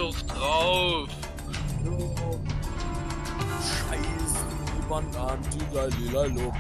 doch drauf! Scheiße, die Bananen, die Lalilalum.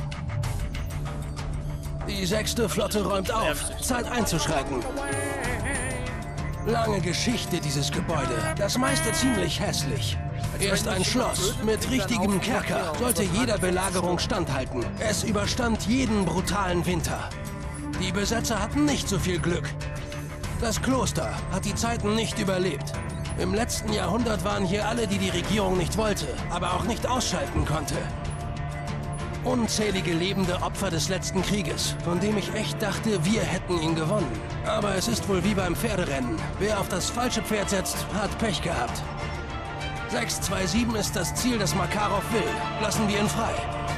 Die 6. Flotte räumt auf. Zeit einzuschreiten. Lange Geschichte, dieses Gebäude. Das meiste ziemlich hässlich. Erst ein Schloss mit richtigem Kerker sollte jeder Belagerung standhalten. Es überstand jeden brutalen Winter. Die Besetzer hatten nicht so viel Glück. Das Kloster hat die Zeiten nicht überlebt. Im letzten Jahrhundert waren hier alle, die die Regierung nicht wollte, aber auch nicht ausschalten konnte. Unzählige lebende Opfer des letzten Krieges, von dem ich echt dachte, wir hätten ihn gewonnen. Aber es ist wohl wie beim Pferderennen. Wer auf das falsche Pferd setzt, hat Pech gehabt. 627 ist das Ziel, das Makarov will. Lassen wir ihn frei.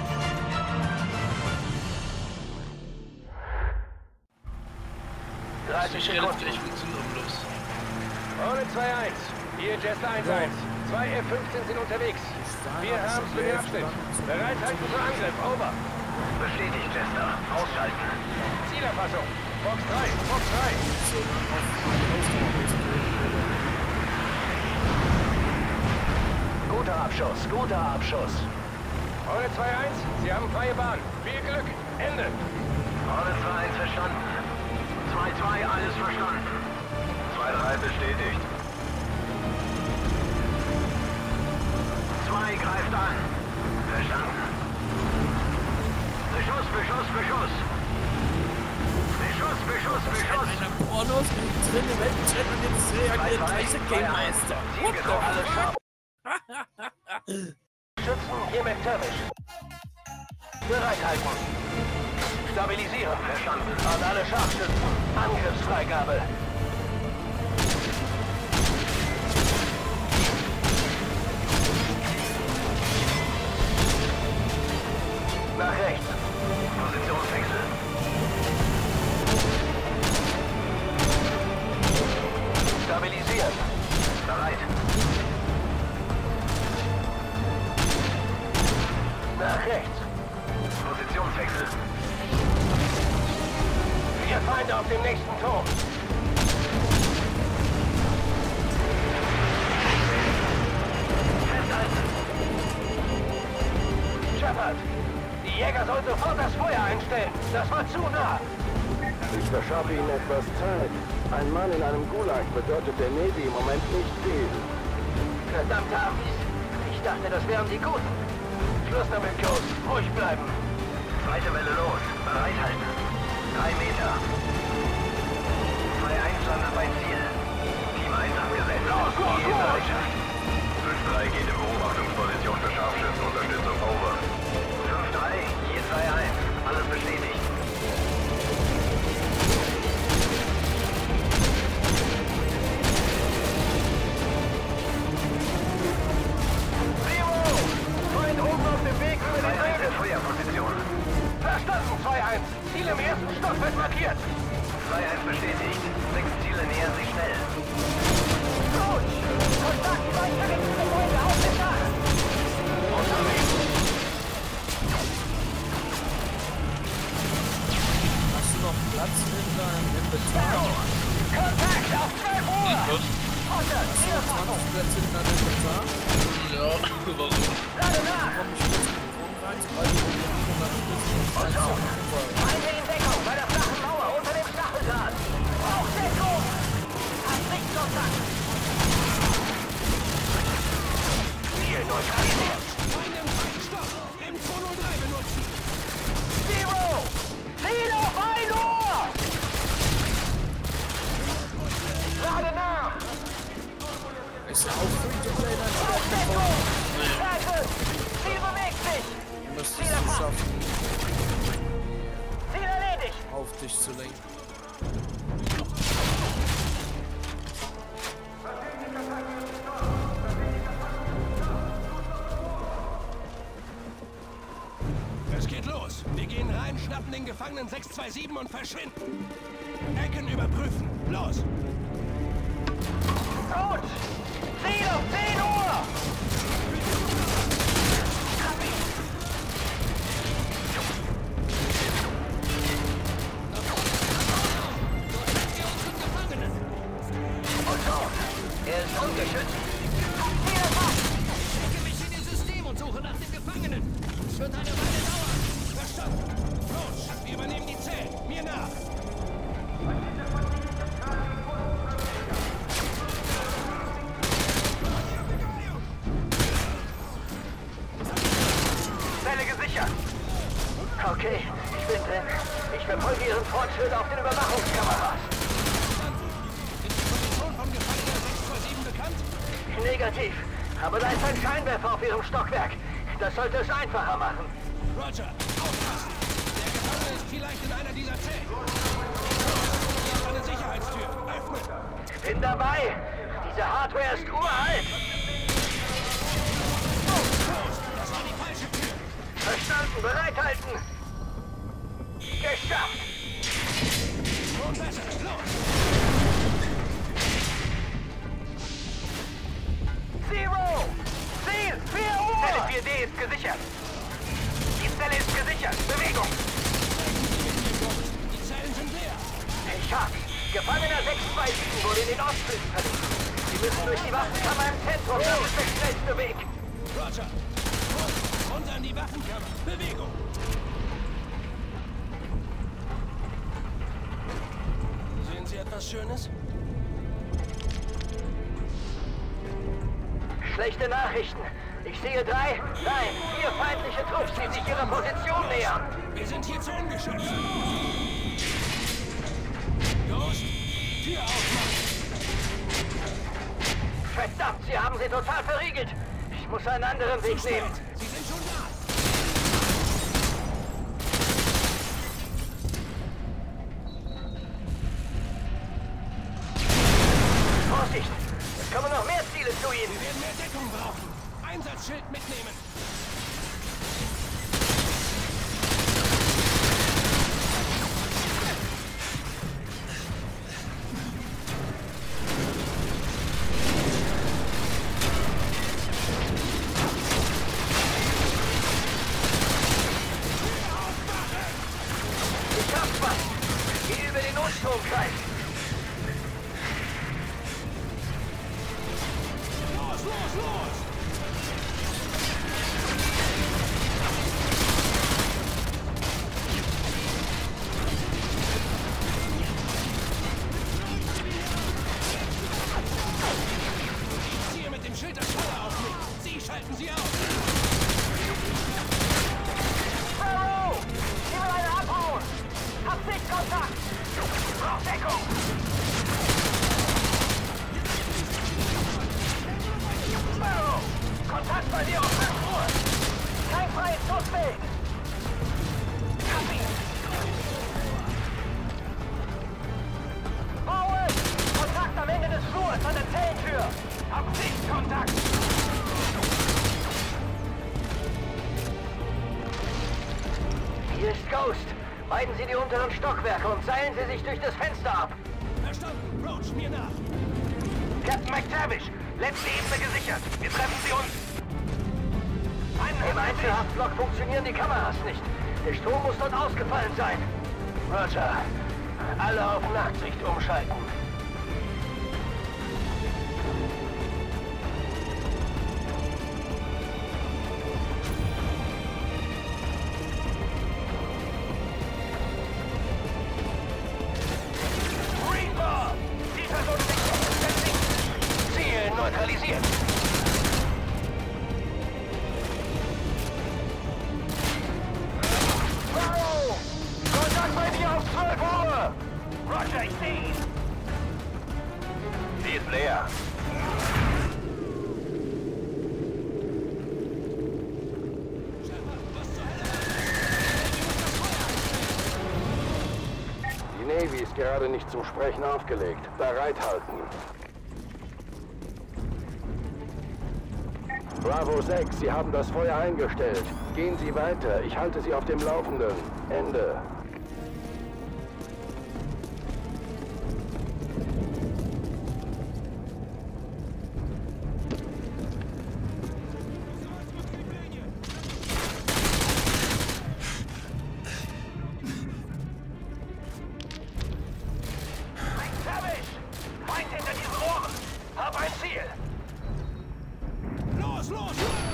Sicher jetzt gleich funktioniert bloß. Ohne 2-1. Hier Jester 1-1. 2 F-15 sind unterwegs. Wir haben es für den Abschnitt. Bereit halten für Angriff. Over. Bestätigt, Jester. Ausschalten. Zielerfassung. Fox 3. Fox 3. Guter Abschuss. Guter Abschuss. Ohne 2-1. Sie haben freie Bahn. Viel Glück. Ende. Order 2-1 verstanden. 2-2, alles verstanden. 2-3 bestätigt. 2 greift an. Verstanden. Beschuss, Beschuss, Beschuss. Beschuss, Beschuss, Beschuss. Einer Pornos drin im Weltchat und jetzt reagiert gleich der Game Meister. What the fuck? Schützen hiermit thermisch. Bereithalten. Stabilisieren. Verstanden. An alle Scharfschützen. Angriffsfreigabe. Nach rechts. Positionswechsel. Stabilisieren. Bereit. Nach rechts. Positionswechsel. 4 Feinde auf dem nächsten Turm. Festhalten. Shepard, die Jäger sollen sofort das Feuer einstellen. Das war zu nah. Ich verschaffe Ihnen etwas Zeit. Ein Mann in einem Gulag bedeutet der Navy im Moment nicht viel. Verdammte Amis. Ich dachte, das wären die Guten. Schluss damit, Ghost. Ruhig bleiben. Zweite Welle los. Bereithalten. 3 Meter. 2-1 landet beim Ziel. Team 1 abgesetzt. Los, los, Die los! Bereitschaft. 5-3 geht in Beobachtungsposition für Scharfschützenunterstützung. Over. 5-3, hier 2-1. Alles bestätigt. Zero! Feind oben auf dem Weg über den 2-1 in Regen. Feuerposition. Verstanden, 2-1. Ziel im ersten Stock wird markiert. 2-1 bestätigt. 6 Ziele nähern sich schnell. Gut. Kontakt, weiter ins Gebäude, auf dem Dach. Unterwegs. Hast du noch Platz in deinem Inventar? Kontakt auf 12 Uhr. Was? 100, Zielerfassung. 20 Plätze in deinem Inventar? Ja, warum? Lade nach. Komm ich kurz in den Raum rein, sobald du die 100 Stützen. Feinde in Deckung bei der flachen Mauer unter dem Stacheldraht. Rauchdeckung. Hat Sichtkontakt. Ziel neutralisiert. Feinde im Feindstoff! Im 203 benutzen! Zero. Ziel auf 1 Uhr. Lade nach. Ist ja auch Free-to-Play dann Rauchdeckung. Scheiße. Ziel bewegt sich. Du müsstest es schaffen, Ziel erledigt. auf dich zu lenken. Es geht los. Wir gehen rein, schnappen den Gefangenen 627 und verschwinden. Ecken überprüfen. Los! Gut. Ziel auf 10 Uhr. Er ist ungeschützt. Ich schicke mich in ihr System und suche nach dem Gefangenen. Es wird eine Weile dauern. Verstanden. Los, wir übernehmen die Zellen. Mir nach. Zelle gesichert. Okay, ich bin drin. Ich verfolge Ihren Fortschritt auf den Überwachungskameras. Ist die Position von Gefangener 627 bekannt? Negativ. Aber da ist ein Scheinwerfer auf Ihrem Stockwerk. Das sollte es einfacher machen. Roger, aufpassen. Der Gefangene ist vielleicht in einer dieser Zellen. Hier ist eine Sicherheitstür. Öffnen. Bin dabei. Diese Hardware ist uralt. Das war die falsche Tür. Verstanden, bereithalten. Geschafft. Schon besser. Los. Zero. Ziel, 4 Uhr. Zelle 4D ist gesichert. Die Zelle ist gesichert. Bewegung. Die Zellen sind leer. Ich hab's. Gefangener 627 wurde in den Ostflügel verlegt. Sie müssen durch die Waffenkammer im Zentrum. Das ist der schnellste Weg. Roger. Runter in die Waffenkammer. Bewegung. Sehen Sie etwas Schönes? Schlechte Nachrichten. Ich sehe 3, nein, 4 feindliche Trupps, die sich ihrer Position nähern. Wir sind hier zu ungeschützt. Ghost, Tür aufmachen. Verdammt, sie haben sie total verriegelt. Ich muss einen anderen Weg nehmen. Sie sind schon da. Vorsicht, es kommen noch mehr Ziele zu Ihnen. Wir werden mehr Deckung brauchen. Einsatzschild mitnehmen. Ich hab's was. Geh über den Notstromkreis. Los, los, los! Ich ziehe mit dem Schild das Feuer auf mich. Sie schalten sie aus. Sparrow! Ich will eine abhauen. Hab Sichtkontakt. Brauch Deckung. Sparrow! Kontakt bei dir auf 5 Uhr. Kein freies Schussfeld. Hab ihn. Owen! Kontakt am Ende des Flurs an der Zellentür. Hab Sichtkontakt. Hier ist Ghost. Meiden Sie die unteren Stockwerke und seilen Sie sich durch das Fenster ab. Verstanden. Roach, mir nach. Captain McTavish, letzte Ebene gesichert. Wir treffen Sie uns. Im Einzelhaftblock funktionieren die Kameras nicht. Der Strom muss dort ausgefallen sein. Roger. Alle auf Nachtsicht umschalten. Reaper! Die Person ist Ziel neutralisiert. Bravo! Kontakt bei dir auf 12 Uhr! Roger, ich sehe ihn! Sie ist leer. Die Navy ist gerade nicht zum Sprechen aufgelegt. Bereithalten. Bravo 6, Sie haben das Feuer eingestellt. Gehen Sie weiter. Ich halte Sie auf dem Laufenden. Ende. McTavish! Feind hinter diesen Rohren! Hab ein Ziel! Ziel. Los, los!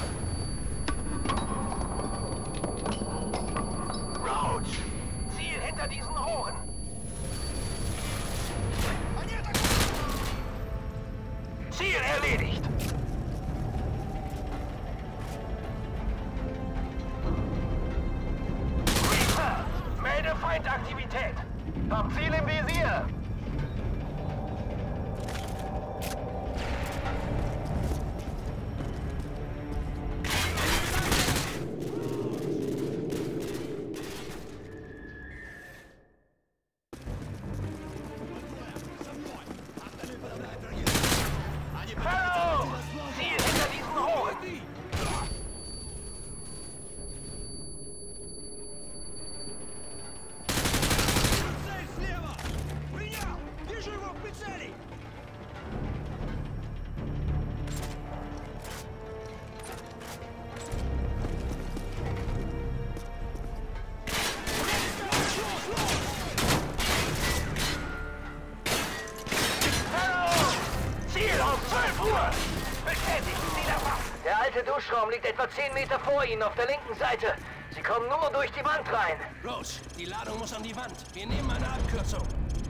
Roach! Ziel hinter diesen Rohren. Ziel erledigt. Reaper! Melde Feindaktivität. Hab Ziel im Visier. Hallo! Ziel hinter diesen Rohren. Цель слева! Принял! Вижу его в прицеле! Hallo! Ziel um 12 Uhr. Bestätigen Sie das ab. Der alte Duschraum liegt etwa 10 Meter vor Ihnen auf der linken Seite. Sie kommen nur durch die Wand rein. Roach, die Ladung muss an die Wand. Wir nehmen eine Abkürzung.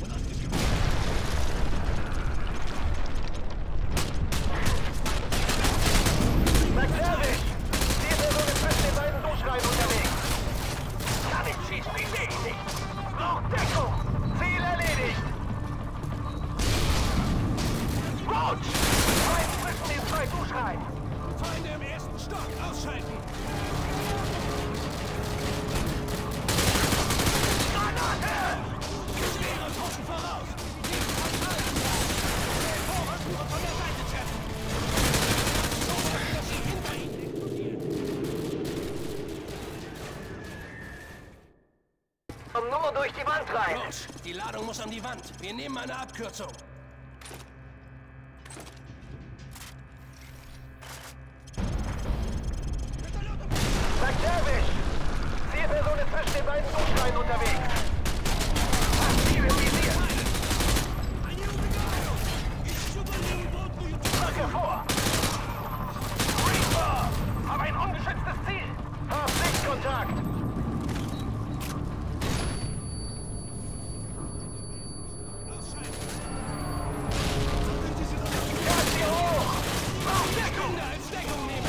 McTavish! Zielperson ist zwischen den beiden Duschreihen unterwegs. Kann nicht schießen, ich sehe ihn nicht. Braucht Deckung! Ziel erledigt! Roach! Feind zwischen den zwei Duschreihen! Feinde im ersten Stock ausschalten! Granate! Wir stehen uns außen voraus! Nicht ausschalten! Vorwärts und von der Seite treffen! So machen wir sie hinter ihnen explodieren! Kommen nur durch die Wand rein. Roach, die Ladung muss an die Wand. Wir nehmen eine Abkürzung. McTavish! Zielperson ist zwischen den beiden Duschreihen unterwegs. Hat Ziel im Visier. Они убегают! Ищу дальневодную Rücke vor! Reaper! Hab ein ungeschütztes Ziel! Hab Sichtkontakt! Fährt sie hoch! Braucht Deckung! Kinder als Deckung nehmen!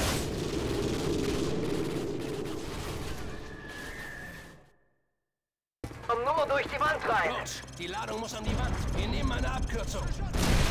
Komm nur durch die Wand rein! Roach, die Ladung muss an die Wand. Wir nehmen eine Abkürzung.